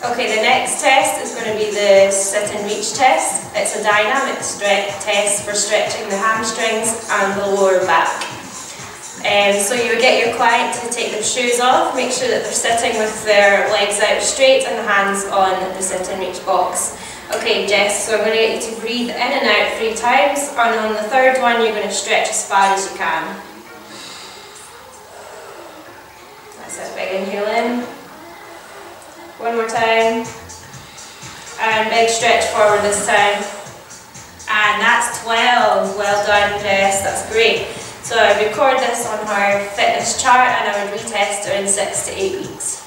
Okay, the next test is going to be the sit and reach test. It's a dynamic test for stretching the hamstrings and the lower back. So you would get your client to take their shoes off, make sure that they're sitting with their legs out straight and the hands on the sit and reach box. Okay Jess, so I'm going to get you to breathe in and out 3 times, and on the third one you're going to stretch as far as you can. That's it, big inhale in. One more time. And big stretch forward this time. And that's 12. Well done Jess, that's great. So I record this on her fitness chart and I would retest her in 6 to 8 weeks.